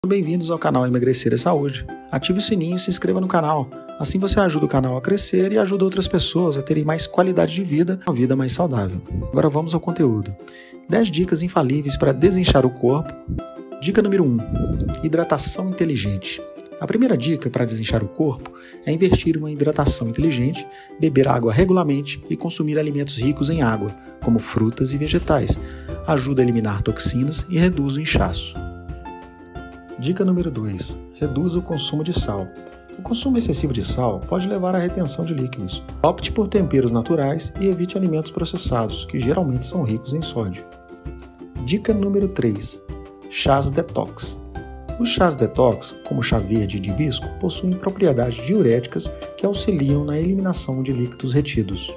Bem-vindos ao canal Emagrecer é Saúde. Ative o sininho e se inscreva no canal. Assim você ajuda o canal a crescer e ajuda outras pessoas a terem mais qualidade de vida, uma vida mais saudável. Agora vamos ao conteúdo. 10 dicas infalíveis para desinchar o corpo. Dica número 1. Hidratação inteligente. A primeira dica para desinchar o corpo é investir em uma hidratação inteligente, beber água regularmente e consumir alimentos ricos em água, como frutas e vegetais. Ajuda a eliminar toxinas e reduz o inchaço. Dica número 2. Reduza o consumo de sal. O consumo excessivo de sal pode levar à retenção de líquidos. Opte por temperos naturais e evite alimentos processados, que geralmente são ricos em sódio. Dica número 3. Chás detox. Os chás detox, como chá verde e de hibisco, possuem propriedades diuréticas que auxiliam na eliminação de líquidos retidos.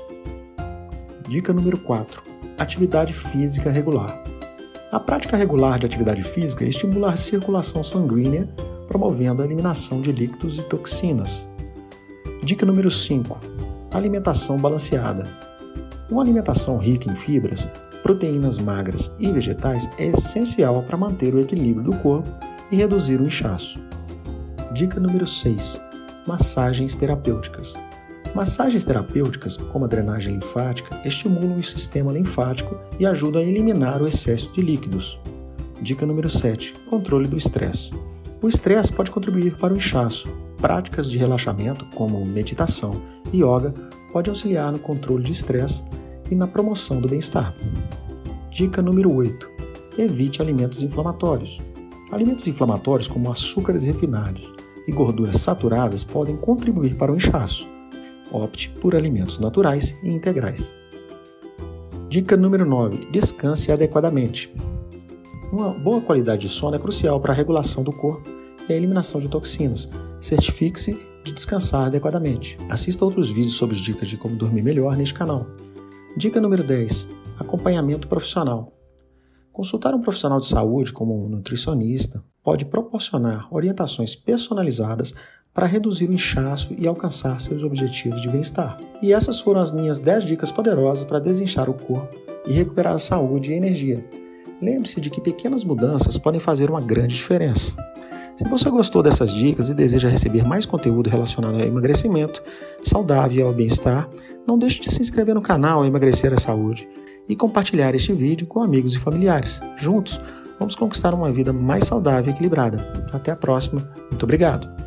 Dica número 4. Atividade física regular. A prática regular de atividade física estimula a circulação sanguínea, promovendo a eliminação de líquidos e toxinas. Dica número 5. Alimentação balanceada. Uma alimentação rica em fibras, proteínas magras e vegetais é essencial para manter o equilíbrio do corpo e reduzir o inchaço. Dica número 6. Massagens terapêuticas. Massagens terapêuticas, como a drenagem linfática, estimulam o sistema linfático e ajudam a eliminar o excesso de líquidos. Dica número 7. Controle do estresse. O estresse pode contribuir para o inchaço. Práticas de relaxamento, como meditação e yoga, podem auxiliar no controle de estresse e na promoção do bem-estar. Dica número 8. Evite alimentos inflamatórios. Alimentos inflamatórios, como açúcares refinados e gorduras saturadas, podem contribuir para o inchaço. Opte por alimentos naturais e integrais. Dica número 9. Descanse adequadamente. Uma boa qualidade de sono é crucial para a regulação do corpo e a eliminação de toxinas. Certifique-se de descansar adequadamente. Assista outros vídeos sobre dicas de como dormir melhor neste canal. Dica número 10. Acompanhamento profissional. Consultar um profissional de saúde, como um nutricionista, pode proporcionar orientações personalizadas para reduzir o inchaço e alcançar seus objetivos de bem-estar. E essas foram as minhas 10 dicas poderosas para desinchar o corpo e recuperar a saúde e energia. Lembre-se de que pequenas mudanças podem fazer uma grande diferença. Se você gostou dessas dicas e deseja receber mais conteúdo relacionado ao emagrecimento saudável e ao bem-estar, não deixe de se inscrever no canal Emagrecer é Saúde e compartilhar este vídeo com amigos e familiares. Juntos, vamos conquistar uma vida mais saudável e equilibrada. Até a próxima. Muito obrigado.